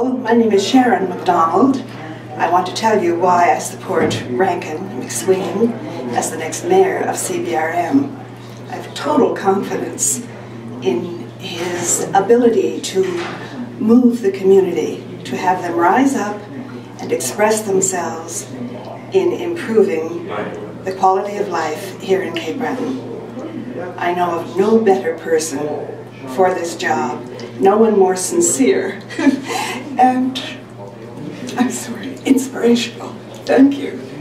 Hello, my name is Sharon MacDonald. I want to tell you why I support Rankin MacSween as the next mayor of CBRM. I have total confidence in his ability to move the community, to have them rise up and express themselves in improving the quality of life here in Cape Breton. I know of no better person for this job, no one more sincere, and, I'm sorry, inspirational. Thank you.